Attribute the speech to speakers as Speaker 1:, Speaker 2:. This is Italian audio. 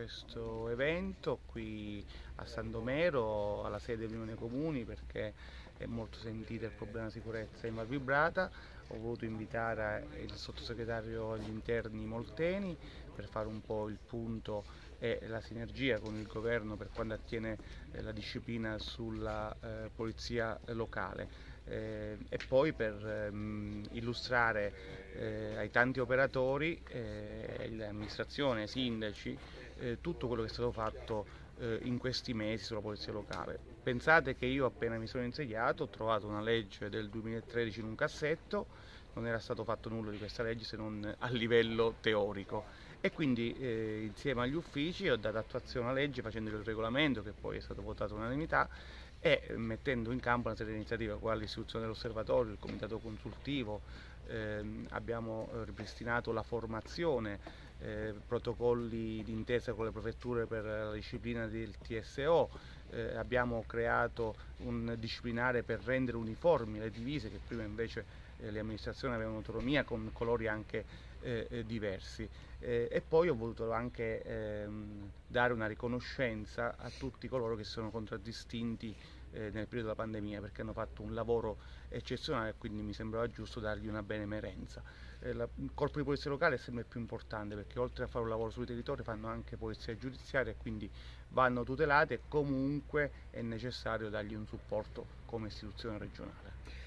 Speaker 1: questo evento qui a San Domero, alla sede dell'Unione Comuni, perché è molto sentito il problema sicurezza in Val Vibrata. Ho voluto invitare il sottosegretario agli interni Molteni per fare un po' il punto e la sinergia con il governo per quanto attiene la disciplina sulla polizia locale. E poi per illustrare ai tanti operatori, l'amministrazione, ai sindaci, tutto quello che è stato fatto in questi mesi sulla polizia locale. Pensate che io appena mi sono insediato ho trovato una legge del 2013 in un cassetto, non era stato fatto nulla di questa legge se non a livello teorico, e quindi insieme agli uffici ho dato attuazione alla legge facendo il regolamento che poi è stato votato all'unanimità e mettendo in campo una serie di iniziative quali l'istituzione dell'osservatorio, il comitato consultivo. Abbiamo ripristinato la formazione, protocolli d'intesa con le prefetture per la disciplina del TSO, abbiamo creato un disciplinare per rendere uniformi le divise che prima invece le amministrazioni avevano autonomia con colori anche diversi. E poi ho voluto anche dare una riconoscenza a tutti coloro che si sono contraddistinti nel periodo della pandemia, perché hanno fatto un lavoro eccezionale e quindi mi sembrava giusto dargli una benemerenza. Il corpo di polizia locale è sempre più importante perché oltre a fare un lavoro sui territori fanno anche polizia giudiziaria e quindi vanno tutelate e comunque è necessario dargli un supporto come istituzione regionale.